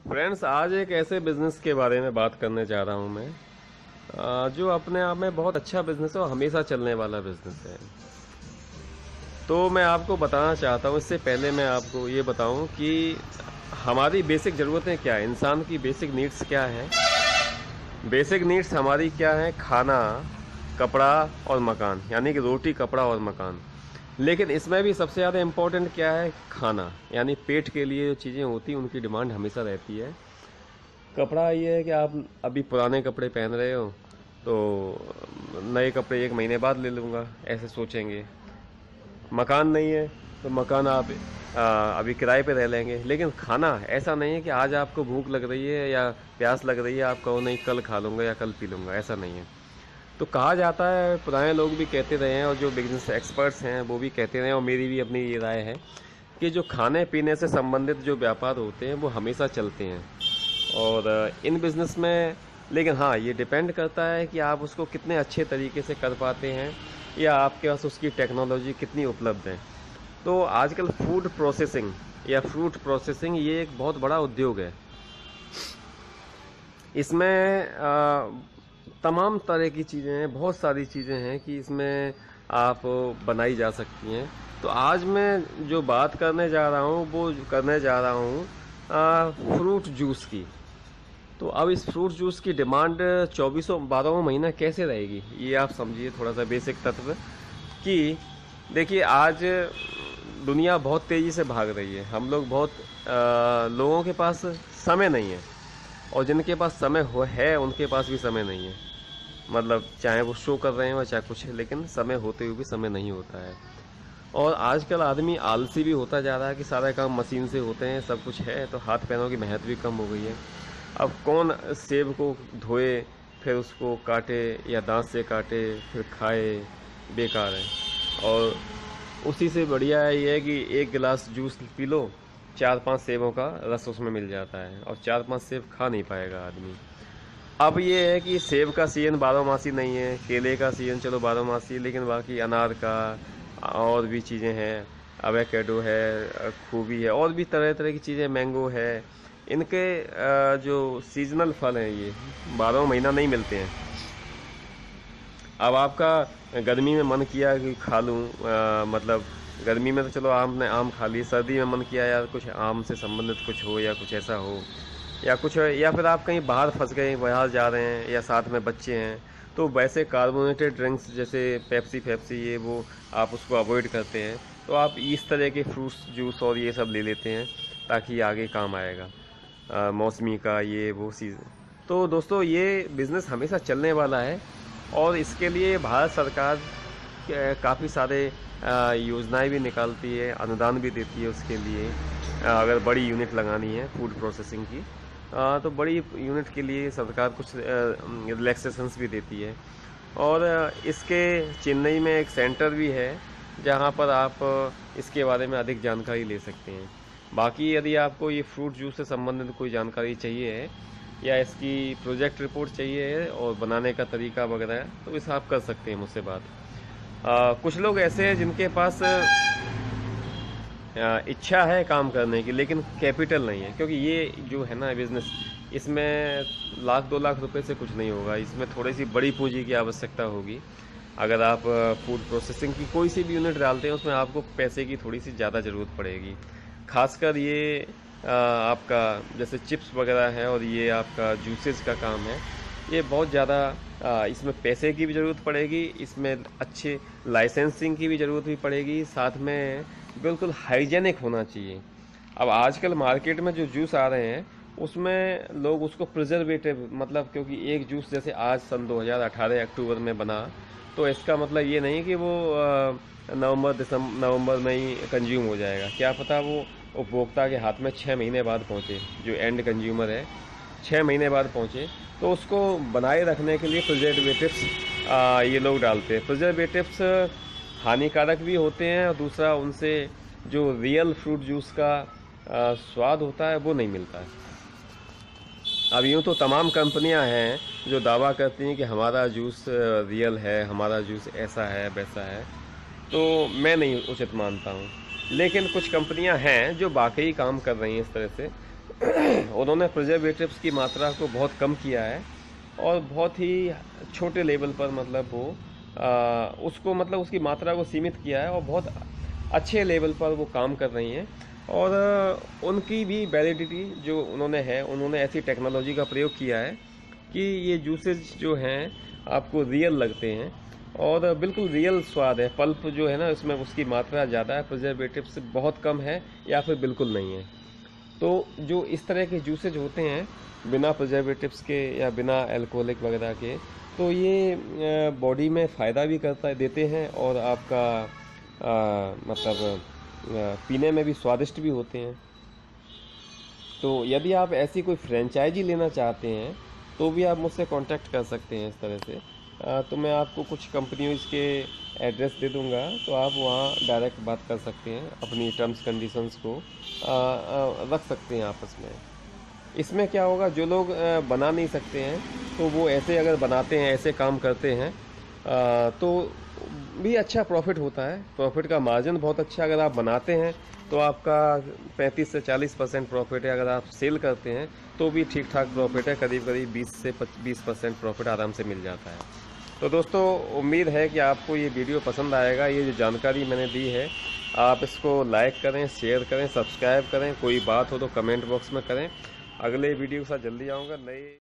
Friends, आज एक ऐसे बिजनेस के बारे में बात करने जा रहा हूं मैं, जो अपने आप में बहुत अच्छा बिजनेस है और हमेशा चलने वाला बिजनेस है। तो मैं आपको बताना चाहता हूं, इससे पहले मैं आपको ये बताऊं कि हमारी बेसिक ज़रूरतें क्या है, इंसान की बेसिक नीड्स क्या है। बेसिक नीड्स हमारी क्या है? खाना, कपड़ा और मकान, यानी कि रोटी, कपड़ा और मकान। लेकिन इसमें भी सबसे ज़्यादा इम्पोर्टेंट क्या है? खाना, यानी पेट के लिए जो चीज़ें होती हैं उनकी डिमांड हमेशा रहती है। कपड़ा ये है कि आप अभी पुराने कपड़े पहन रहे हो तो नए कपड़े एक महीने बाद ले लूँगा, ऐसे सोचेंगे। मकान नहीं है तो मकान आप अभी किराए पे रह लेंगे। लेकिन खाना ऐसा नहीं है कि आज आपको भूख लग रही है या प्यास लग रही है, आप कहो नहीं कल खा लूँगा या कल पी लूँगा, ऐसा नहीं है। तो कहा जाता है, पुराने लोग भी कहते रहे हैं और जो बिजनेस एक्सपर्ट्स हैं वो भी कहते रहे हैं, और मेरी भी अपनी ये राय है कि जो खाने पीने से संबंधित जो व्यापार होते हैं वो हमेशा चलते हैं। और इन बिज़नेस में, लेकिन हाँ, ये डिपेंड करता है कि आप उसको कितने अच्छे तरीके से कर पाते हैं या आपके पास उसकी टेक्नोलॉजी कितनी उपलब्ध है। तो आजकल फूड प्रोसेसिंग या फ्रूट प्रोसेसिंग ये एक बहुत बड़ा उद्योग है। इसमें तमाम तरह की चीज़ें हैं, बहुत सारी चीज़ें हैं कि इसमें आप बनाई जा सकती हैं। तो आज मैं जो बात करने जा रहा हूँ वो करने जा रहा हूँ फ्रूट जूस की। तो अब इस फ्रूट जूस की डिमांड चौबीसों 12वां महीना कैसे रहेगी, ये आप समझिए थोड़ा सा बेसिक तत्व कि देखिए, आज दुनिया बहुत तेज़ी से भाग रही है। हम लोग बहुत लोगों के पास समय नहीं है, और जिनके पास समय हो है उनके पास भी समय नहीं है। मतलब चाहे वो शो कर रहे हैं चाहे कुछ है, लेकिन समय होते हुए भी समय नहीं होता है। और आजकल आदमी आलसी भी होता जा रहा है कि सारे काम मशीन से होते हैं, सब कुछ है, तो हाथ पैरों की मेहनत भी कम हो गई है। अब कौन सेब को धोए, फिर उसको काटे या दांत से काटे फिर खाए, बेकार है। और उसी से बढ़िया है ये है कि एक गिलास जूस पी लो, 4-5 सेबों का रस उसमें मिल जाता है, और 4-5 सेब खा नहीं पाएगा आदमी। अब ये है कि सेब का सीजन 12 मासी नहीं है, केले का सीजन चलो 12 मासी है, लेकिन बाकी अनार का और भी चीज़ें हैं, एवोकाडो है, खूबी है, और भी तरह तरह की चीज़ें, मैंगो है। इनके जो सीजनल फल हैं ये 12 महीना नहीं मिलते हैं। अब आपका गर्मी में मन किया कि खा लूँ, मतलब गर्मी में तो चलो आम ने आम खा ली, सर्दी में मन किया यार कुछ आम से संबंधित कुछ हो या कुछ ऐसा हो, या कुछ, या फिर आप कहीं बाहर फंस गए, बाहर जा रहे हैं या साथ में बच्चे हैं, तो वैसे कार्बोनेटेड ड्रिंक्स जैसे पेप्सी फेप्सी ये वो आप उसको अवॉइड करते हैं, तो आप इस तरह के फ्रूट्स जूस और ये सब ले लेते हैं ताकि आगे काम आएगा। मौसमी का ये वो सीज़न। तो दोस्तों, ये बिज़नेस हमेशा चलने वाला है, और इसके लिए भारत सरकार काफ़ी सारे योजनाएं भी निकालती है, अनुदान भी देती है उसके लिए। अगर बड़ी यूनिट लगानी है फूड प्रोसेसिंग की, तो बड़ी यूनिट के लिए सरकार कुछ रिलैक्सेशंस भी देती है। और इसके चेन्नई में एक सेंटर भी है जहां पर आप इसके बारे में अधिक जानकारी ले सकते हैं। बाकी यदि आपको ये फ्रूट जूस से संबंधित कोई जानकारी चाहिए है या इसकी प्रोजेक्ट रिपोर्ट चाहिए है और बनाने का तरीका वगैरह, तो इस आप कर सकते हैं मुझसे बात। कुछ लोग ऐसे हैं जिनके पास इच्छा है काम करने की, लेकिन कैपिटल नहीं है, क्योंकि ये जो है ना बिज़नेस, इसमें 1-2 लाख रुपए से कुछ नहीं होगा। इसमें थोड़ी सी बड़ी पूंजी की आवश्यकता होगी। अगर आप फूड प्रोसेसिंग की कोई सी भी यूनिट डालते हैं उसमें आपको पैसे की थोड़ी सी ज़्यादा ज़रूरत पड़ेगी। खासकर ये आपका जैसे चिप्स वगैरह है और ये आपका जूसेस का काम है, ये बहुत ज़्यादा इसमें पैसे की भी ज़रूरत पड़ेगी, इसमें अच्छे लाइसेंसिंग की भी ज़रूरत भी पड़ेगी, साथ में बिल्कुल हाइजेनिक होना चाहिए। अब आजकल मार्केट में जो जूस आ रहे हैं उसमें लोग उसको प्रिजर्वेटिव, मतलब क्योंकि एक जूस जैसे आज सन 2018 अक्टूबर में बना, तो इसका मतलब ये नहीं कि वो नवंबर में ही कंज्यूम हो जाएगा। क्या पता वो उपभोक्ता के हाथ में 6 महीने बाद पहुंचे, जो एंड कंज्यूमर है 6 महीने बाद पहुंचे, तो उसको बनाए रखने के लिए प्रिजर्वेटिव्स ये लोग डालते हैं। प्रिजर्वेटिव्स हानिकारक भी होते हैं, और दूसरा उनसे जो रियल फ्रूट जूस का स्वाद होता है वो नहीं मिलता है। अब यूँ तो तमाम कंपनियां हैं जो दावा करती हैं कि हमारा जूस रियल है, हमारा जूस ऐसा है वैसा है, तो मैं नहीं उचित मानता हूँ। लेकिन कुछ कंपनियां हैं जो वाकई काम कर रही हैं इस तरह से, उन्होंने प्रिजर्वेटिव्स की मात्रा को बहुत कम किया है और बहुत ही छोटे लेवल पर मतलब वो उसको मतलब उसकी मात्रा को सीमित किया है और बहुत अच्छे लेवल पर वो काम कर रही हैं। और उनकी भी वैलिडिटी जो उन्होंने ऐसी टेक्नोलॉजी का प्रयोग किया है कि ये जूसेस जो हैं आपको रियल लगते हैं और बिल्कुल रियल स्वाद है। पल्प जो है ना, उसमें उसकी मात्रा ज़्यादा है, प्रिजर्वेटिव से बहुत कम है या फिर बिल्कुल नहीं है। तो जो इस तरह के जूसेज होते हैं बिना प्रिजर्वेटिव्स के या बिना अल्कोहलिक वगैरह के, तो ये बॉडी में फ़ायदा भी देते हैं और आपका मतलब पीने में भी स्वादिष्ट भी होते हैं। तो यदि आप ऐसी कोई फ्रेंचाइजी लेना चाहते हैं तो भी आप मुझसे कांटेक्ट कर सकते हैं इस तरह से। तो मैं आपको कुछ कंपनियों के एड्रेस दे दूंगा, तो आप वहाँ डायरेक्ट बात कर सकते हैं, अपनी टर्म्स कंडीशंस को रख सकते हैं आपस में। इसमें क्या होगा, जो लोग बना नहीं सकते हैं तो वो ऐसे अगर बनाते हैं, ऐसे काम करते हैं तो भी अच्छा प्रॉफिट होता है। प्रॉफिट का मार्जिन बहुत अच्छा, अगर आप बनाते हैं तो आपका 35 से 40% प्रॉफिट है। अगर आप सेल करते हैं तो भी ठीक ठाक प्रॉफिट है, करीब करीब 20 से 20% प्रॉफिट आराम से मिल जाता है। तो दोस्तों, उम्मीद है कि आपको ये वीडियो पसंद आएगा। ये जो जानकारी मैंने दी है, आप इसको लाइक करें, शेयर करें, सब्सक्राइब करें। कोई बात हो तो कमेंट बॉक्स में करें। अगले वीडियो के साथ जल्दी आऊँगा। नए